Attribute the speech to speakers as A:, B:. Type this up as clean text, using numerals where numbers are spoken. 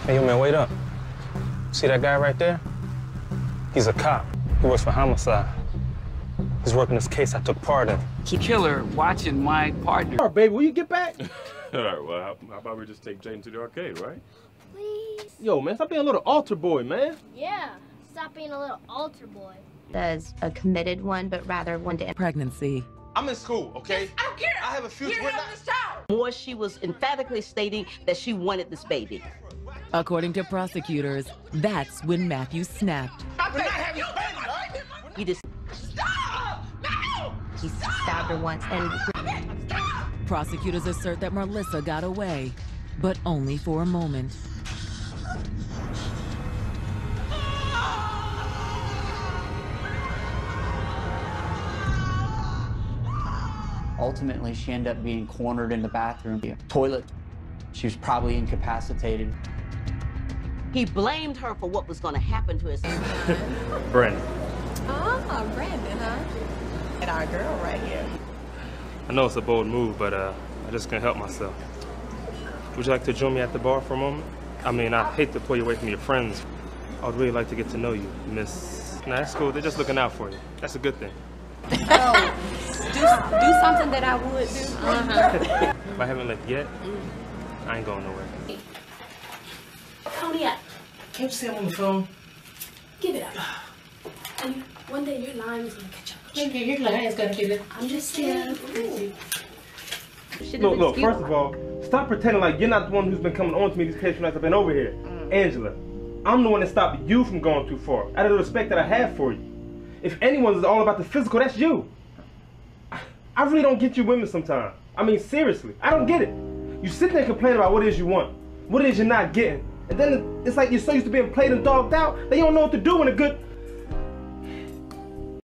A: Hey, yo, man, wait up. See that guy right there? He's a cop. He works for homicide. He's working this case I took part in.
B: Killer watching my partner.
C: All right, baby, will you get back?
D: All right, well, how about we just take Jane to the arcade, right?
E: Please.
C: Yo, man, stop being a little altar boy, man.
E: Yeah, stop being a little altar boy.
F: As a committed one, but rather one to
G: pregnancy.
H: I'm in school, okay?
I: I don't care.
H: I have a future.
I: You're having this child.
J: More, she was emphatically stating that she wanted this baby.
G: According to prosecutors, that's when Matthew snapped.
H: We're not having this baby, all right?
J: He just
I: Stop! No!
F: he stabbed her once and
I: Stop!
G: Prosecutors assert that Melissa got away, but only for a moment.
K: Ultimately, she ended up being cornered in the bathroom. Toilet. She was probably incapacitated.
J: he blamed her for what was going to happen to his son.
A: Brandon.
I: Oh, Brandon, huh? And our girl right here.
A: I know it's a bold move, but I just can't help myself. Would you like to join me at the bar for a moment? I mean, I hate to pull you away from your friends. I would really like to get to know you, Miss... Nah, that's cool. They're just looking out for you. That's a good thing.
I: Oh, do something that I would do.
A: If I haven't left yet, I ain't going nowhere.
E: Hurry up.
H: Can't you say I'm on the phone?
E: Give it up. And one day your line is gonna catch up.
I: Okay, your line is gonna get it.
E: I'm just saying.
C: Look, first of all, stop pretending like you're not the one who's been coming on to me these occasional nights I've been over here. Angela, I'm the one that stopped you from going too far, out of the respect that I have for you. If anyone's all about the physical, that's you. I really don't get you women sometimes. I mean, seriously, I don't get it. You sit there and complain about what it is you want, what it is you're not getting, and then it's like you're so used to being played and dogged out that you don't know what to do when a good